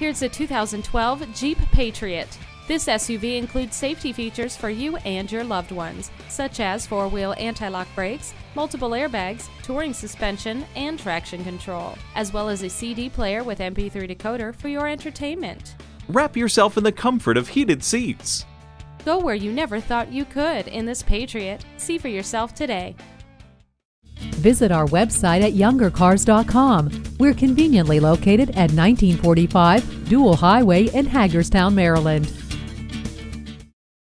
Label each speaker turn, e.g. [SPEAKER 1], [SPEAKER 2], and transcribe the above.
[SPEAKER 1] Here's a 2012 Jeep Patriot. This SUV includes safety features for you and your loved ones, such as four-wheel anti-lock brakes, multiple airbags, touring suspension, and traction control, as well as a CD player with MP3 decoder for your entertainment.
[SPEAKER 2] Wrap yourself in the comfort of heated seats.
[SPEAKER 1] Go where you never thought you could in this Patriot. See for yourself today.
[SPEAKER 3] Visit our website at youngercars.com. We're conveniently located at 1945 Dual Highway in Hagerstown, Maryland.